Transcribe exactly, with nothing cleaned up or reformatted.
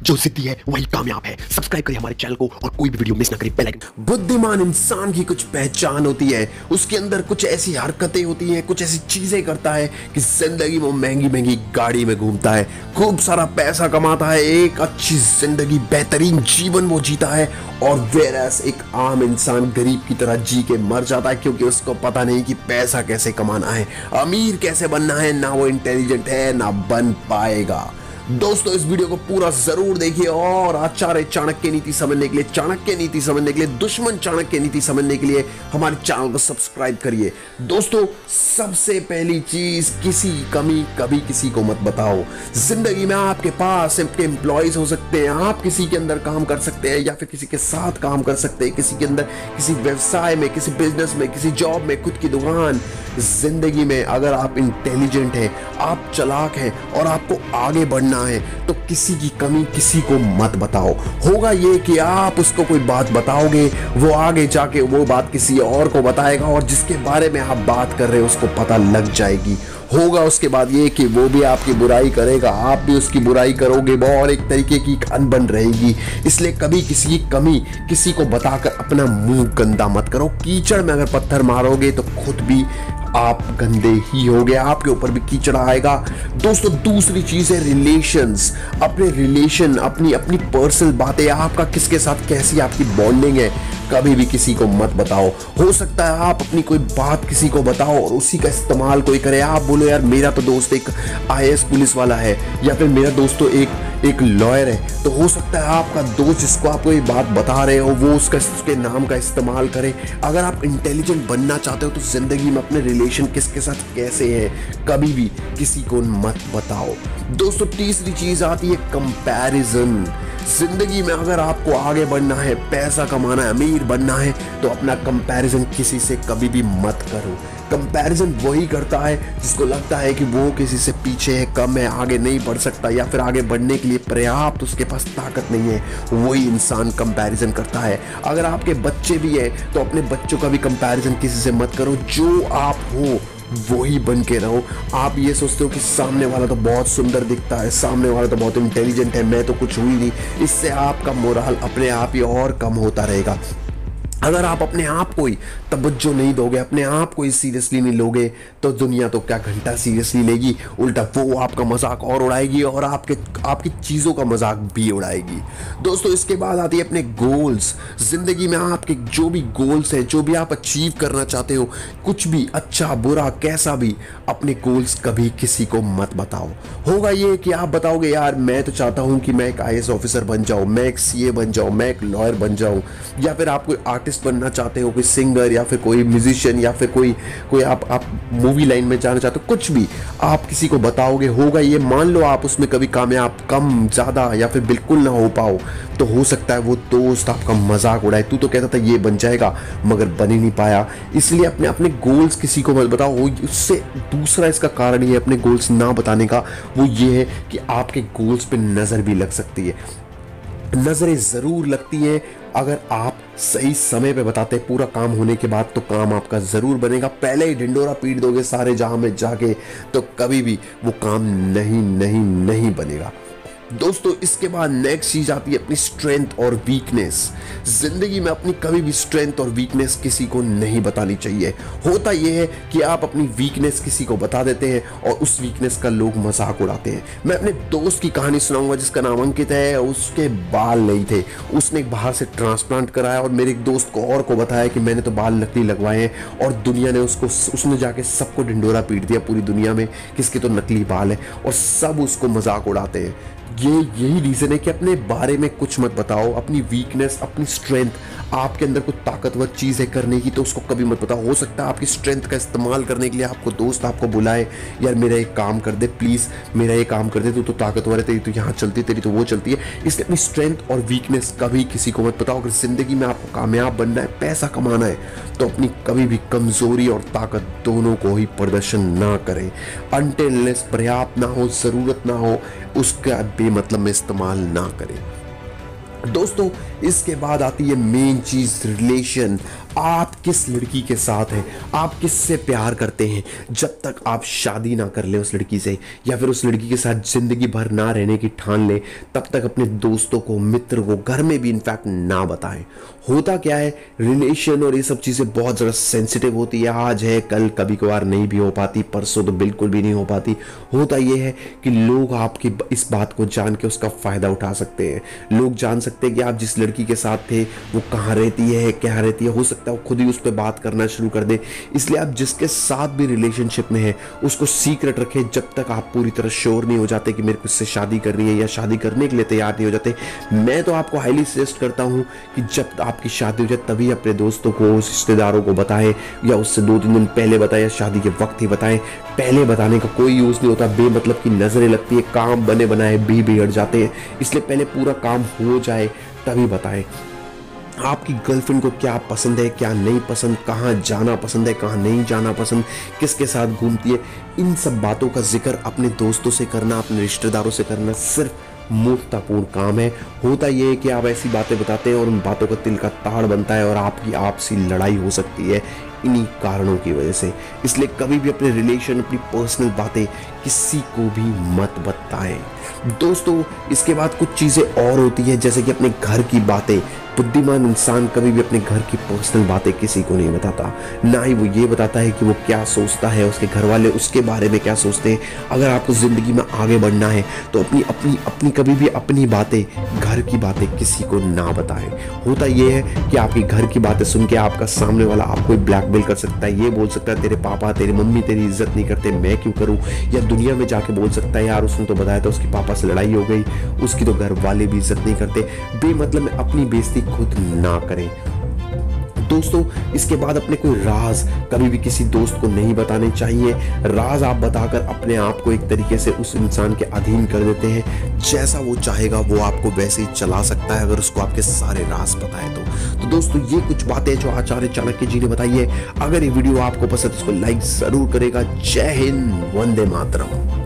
जो जिद्दी है वही कामयाब है। सब्सक्राइब करिए हमारे चैनल को और कोई भी वीडियो मिस ना करिए। Bell icon. बुद्धिमान इंसान की कुछ पहचान होती है, उसके अंदर कुछ ऐसी हरकतें होती हैं, कुछ ऐसी चीजें करता है कि जिंदगी में महंगी महंगी गाड़ी में घूमता है, खूब सारा पैसा कमाता है, एक अच्छी जिंदगी बेहतरीन जीवन वो जीता है, और वेरस एक आम इंसान गरीब की तरह जी के मर जाता है क्योंकि उसको पता नहीं कि पैसा कैसे कमाना है, अमीर कैसे बनना है, ना वो इंटेलिजेंट है ना बन पाएगा। दोस्तों इस वीडियो को पूरा जरूर देखिए और आचार्य चाणक्य नीति समझने के लिए, चाणक्य नीति समझने के लिए, दुश्मन चाणक्य नीति समझने के लिए हमारे चैनल को सब्सक्राइब करिए। दोस्तों सबसे पहली चीज, किसी की कमी कभी किसी को मत बताओ। जिंदगी में आपके पास आपके एम्प्लॉयज हो सकते हैं, आप किसी के अंदर काम कर सकते हैं या फिर किसी के साथ काम कर सकते हैं, किसी के अंदर, किसी व्यवसाय में, किसी बिजनेस में, किसी जॉब में, खुद की दुकान। जिंदगी में अगर आप इंटेलिजेंट हैं, आप चालाक हैं और आपको आगे बढ़ना है तो किसी की कमी किसी को मत बताओ। होगा ये कि आप उसको कोई बात बताओगे, वो आगे जाके वो बात किसी और को बताएगा और जिसके बारे में आप बात कर रहे हो उसको पता लग जाएगी। होगा उसके बाद ये कि वो भी आपकी बुराई करेगा, आप भी उसकी बुराई करोगे, वो और एक तरीके की अनबन रहेगी। इसलिए कभी किसी की कमी किसी को बताकर अपना मुंह गंदा मत करो। कीचड़ में अगर पत्थर मारोगे तो खुद भी आप गंदे ही होगे, आपके ऊपर भी कीचड़ आएगा। दोस्तों दूसरी चीज है रिलेशंस। अपने रिलेशन, अपनी अपनी पर्सनल बातें, आपका किसके साथ कैसी आपकी बॉन्डिंग है, कभी भी किसी को मत बताओ। हो सकता है आप अपनी कोई बात किसी को बताओ और उसी का इस्तेमाल कोई करे। आप बोलो यार मेरा तो दोस्त एक आई ए एस पुलिस वाला है या फिर मेरा दोस्त तो एक एक लॉयर है, तो हो सकता है आपका दोस्त जिसको आप कोई बात बता रहे हो वो उसका उसके नाम का इस्तेमाल करे। अगर आप इंटेलिजेंट बनना चाहते हो तो जिंदगी में अपने रिलेशन किसके साथ कैसे है कभी भी किसी को मत बताओ। दोस्तों तीसरी चीज आती है कंपैरिजन। जिंदगी में अगर आपको आगे बढ़ना है, पैसा कमाना है, अमीर बनना है तो अपना कंपैरिजन किसी से कभी भी मत करो। कंपैरिजन वही करता है जिसको लगता है कि वो किसी से पीछे है, कम है, आगे नहीं बढ़ सकता या फिर आगे बढ़ने के लिए पर्याप्त उसके पास ताकत नहीं है, वही इंसान कंपैरिजन करता है। अगर आपके बच्चे भी है तो अपने बच्चों का भी कंपैरिजन किसी से मत करो। जो आप हो वही बन के रहो। आप ये सोचते हो कि सामने वाला तो बहुत सुंदर दिखता है, सामने वाला तो बहुत इंटेलिजेंट है, मैं तो कुछ हुई नहीं, इससे आपका मोरल अपने आप ही और कम होता रहेगा। अगर आप अपने आप को ही तवज्जो नहीं दोगे, अपने आप को ही सीरियसली नहीं लोगे तो दुनिया तो क्या घंटा सीरियसली लेगी, उल्टा वो आपका मजाक और उड़ाएगी और आपके आपकी चीज़ों का मजाक भी उड़ाएगी। दोस्तों इसके बाद आती है अपने गोल्स। जिंदगी में आपके जो भी गोल्स हैं, जो भी आप अचीव करना चाहते हो, कुछ भी अच्छा बुरा कैसा भी, अपने गोल्स कभी किसी को मत बताओ। होगा ये कि आप बताओगे यार मैं तो चाहता हूँ कि मैं एक आई ए एस ऑफिसर बन जाऊँ, मैं एक सी ए बन जाऊँ, मैं एक लॉयर बन जाऊँ, या फिर आप कोई आर्टिस्ट बनना चाहते हो, कोई सिंगर या फिर कोई म्यूजिशियन या फिर कोई कोई आप आप मूवी लाइन में जाना चाहते हो, कुछ भी आप किसी को बताओगे। होगा ये, मान लो आप उसमें कभी कामयाब कम ज्यादा या फिर बिल्कुल ना हो पाओ तो हो सकता है वो दोस्त आपका मजाक उड़ाए, तू तो कहता था ये बन जाएगा मगर बन ही नहीं पाया। इसलिए अपने अपने गोल्स किसी को मत बताओ। उससे दूसरा इसका कारण ये अपने गोल्स ना बताने का, वो ये है कि आपके गोल्स पे नजर भी लग सकती है। नजरें जरूर लगती हैं, अगर आप सही समय पे बताते हैं पूरा काम होने के बाद तो काम आपका जरूर बनेगा। पहले ही ढिंडोरा पीट दोगे सारे जहां में जाके तो कभी भी वो काम नहीं नहीं नहीं बनेगा। दोस्तों इसके बाद नेक्स्ट चीज आती है अपनी स्ट्रेंथ और वीकनेस। जिंदगी में अपनी कभी भी स्ट्रेंथ और वीकनेस किसी को नहीं बतानी चाहिए। होता यह है कि आप अपनी वीकनेस किसी को बता देते हैं और उस वीकनेस का लोग मजाक उड़ाते हैं। मैं अपने दोस्त की कहानी सुनाऊंगा जिसका नाम अंकित है। उसके बाल नहीं थे, उसने बाहर से ट्रांसप्लांट कराया और मेरे एक दोस्त को और को बताया कि मैंने तो बाल नकली लगवाए हैं, और दुनिया ने उसको उसने जाके सबको ढिंडोरा पीट दिया पूरी दुनिया में किसके तो नकली बाल है, और सब उसको मजाक उड़ाते हैं। ये यही रीजन है कि अपने बारे में कुछ मत बताओ। अपनी वीकनेस, अपनी स्ट्रेंथ, आपके अंदर कुछ ताकतवर चीज़ है करने की तो उसको कभी मत बताओ। हो सकता है आपकी स्ट्रेंथ का इस्तेमाल करने के लिए आपको दोस्त आपको बुलाए, यार मेरा एक काम कर दे प्लीज़, मेरा ये काम कर दे, तू तो ताकतवर है, तेरी तो यहाँ चलती, तेरी तो वो चलती है। इसलिए अपनी स्ट्रेंथ और वीकनेस कभी किसी को मत बताओ। अगर जिंदगी में आपको कामयाब बनना है, पैसा कमाना है तो अपनी कभी भी कमजोरी और ताकत दोनों को ही प्रदर्शन ना करें। अनटिल अनलेस पर्याप्त ना हो, ज़रूरत ना हो, उसका बेमतलब में इस्तेमाल ना करें। दोस्तों इसके बाद आती है मेन चीज, रिलेशन। आप किस लड़की के साथ हैं, आप किससे प्यार करते हैं, जब तक आप शादी ना कर ले उस लड़की से या फिर उस लड़की के साथ जिंदगी भर ना रहने की ठान ले, तब तक अपने दोस्तों को, मित्र को, घर में भी इनफैक्ट ना बताएं। होता क्या है, रिलेशन और ये सब चीज़ें बहुत ज़्यादा सेंसिटिव होती है। आज है, कल कभी कभार नहीं भी हो पाती, परसों तो बिल्कुल भी नहीं हो पाती। होता ये है कि लोग आपकी इस बात को जान के उसका फ़ायदा उठा सकते हैं। लोग जान सकते हैं कि आप जिस लड़की के साथ थे वो कहाँ रहती है, क्या रहती है। हो सकता है वो खुद ही उस पर बात करना शुरू कर दे। इसलिए आप जिसके साथ भी रिलेशनशिप में है उसको सीक्रेट रखें जब तक आप पूरी तरह श्योर नहीं हो जाते कि मेरे को इससे शादी करनी है या शादी करने के लिए तैयार नहीं हो जाते। मैं तो आपको हाईली सजेस्ट करता हूँ कि जब आपकी शादी हो जाए तभी अपने दोस्तों को, रिश्तेदारों को बताएं, या उससे दो तीन दिन पहले बताएं या शादी के वक्त ही बताएं। पहले बताने का कोई यूज़ नहीं होता, बेमतलब की नज़रें लगती है, काम बने बनाए भी बिगड़ जाते हैं। इसलिए पहले पूरा काम हो जाए तभी बताएं। आपकी गर्लफ्रेंड को क्या पसंद है, क्या नहीं पसंद, कहाँ जाना पसंद है, कहाँ नहीं जाना पसंद, किसके साथ घूमती है, इन सब बातों का जिक्र अपने दोस्तों से करना, अपने रिश्तेदारों से करना सिर्फ मूर्खतापूर्ण काम है। होता यह है कि आप ऐसी बातें बताते हैं और उन बातों का तिल का ताड़ बनता है और आपकी आपसी लड़ाई हो सकती है इन्हीं कारणों की वजह से। इसलिए कभी भी अपने रिलेशन, अपनी पर्सनल बातें किसी को भी मत बताएं। दोस्तों, इसके बाद कुछ चीज़ें और होती हैं, जैसे कि अपने घर की बातें। बुद्धिमान इंसान कभी भी अपने घर की पर्सनल बातें किसी को नहीं बताता, ना ही वो ये बताता है कि वो क्या सोचता है, उसके घर वाले उसके बारे में क्या सोचते हैं। अगर आपको ज़िंदगी में आगे बढ़ना है तो अपनी अपनी अपनी कभी भी अपनी बातें, घर की बातें किसी को ना बताएं। होता ये है कि आपकी घर की बातें सुन के आपका सामने वाला आपको ब्लैकमेल कर सकता है। ये बोल सकता है तेरे पापा, तेरी मम्मी तेरी इज्जत नहीं करते, मैं क्यों करूँ। या दुनिया में जाके बोल सकता है यार उसने तो बताया था उसके पापा से लड़ाई हो गई, उसकी तो घर वाले भी इज्जत नहीं करते। बेमतलब में अपनी बेइज्जती खुद ना करें। दोस्तों, इसके बाद अपने कोई राज कभी भी किसी दोस्त को नहीं बताने चाहिए। राज आप बताकर अपने आप को एक तरीके से उस इंसान के अधीन कर देते हैं। जैसा वो चाहेगा वो आपको वैसे ही चला सकता है अगर उसको आपके सारे राज पता है तो। तो दोस्तों, ये कुछ बातें जो आचार्य चाणक्य जी ने बताई है। अगर ये वीडियो आपको पसंद है तो इसको लाइक जरूर करेगा। जय हिंद, वंदे मातरम।